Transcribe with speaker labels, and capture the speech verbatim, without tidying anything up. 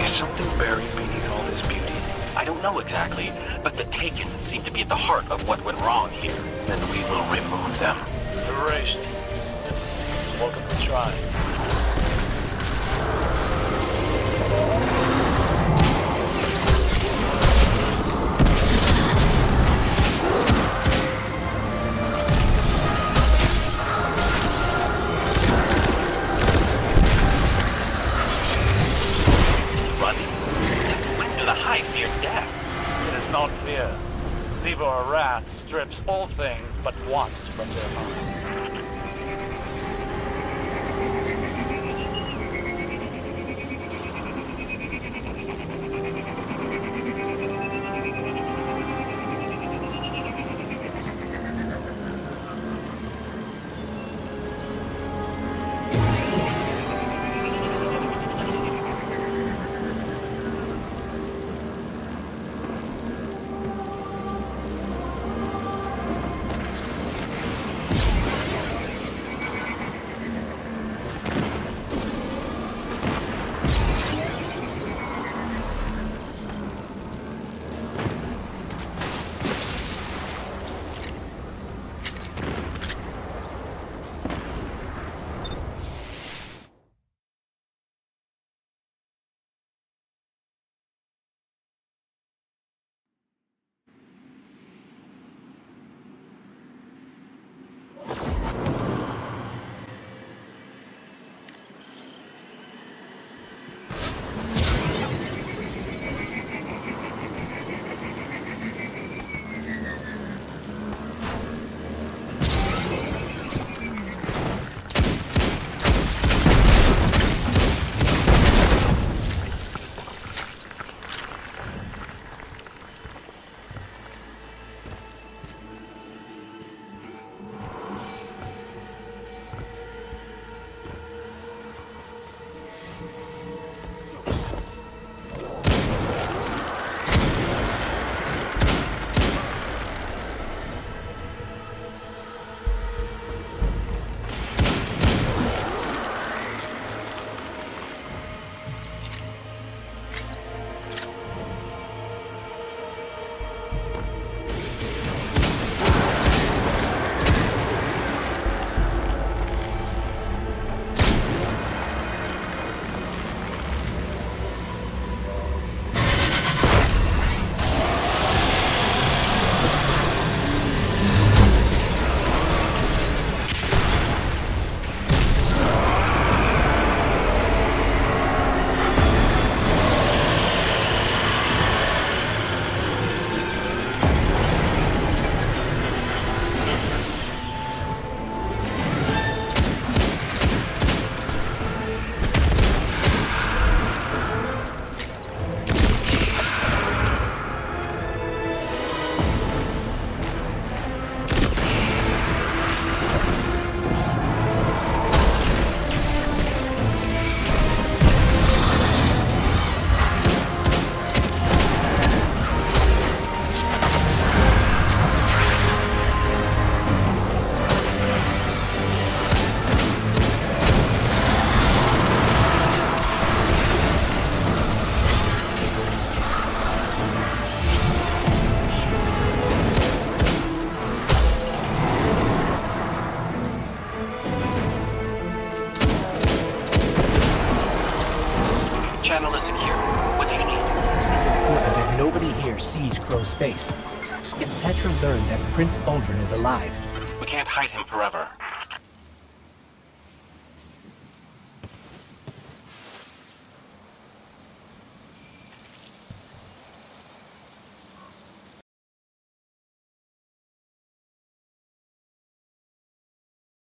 Speaker 1: Is something buried beneath all this beauty?
Speaker 2: I don't know exactly, but the Taken seem to be at the heart of what went wrong here. Then we will remove them.
Speaker 3: Gracious. Welcome to Shrine. Not fear. Zivor Wrath strips all things but want from their minds.
Speaker 2: Channel is secure. What do you need?
Speaker 4: It's important that nobody here sees Crow's face. If Petra learned that Prince Uldren is alive...
Speaker 2: We can't hide him forever.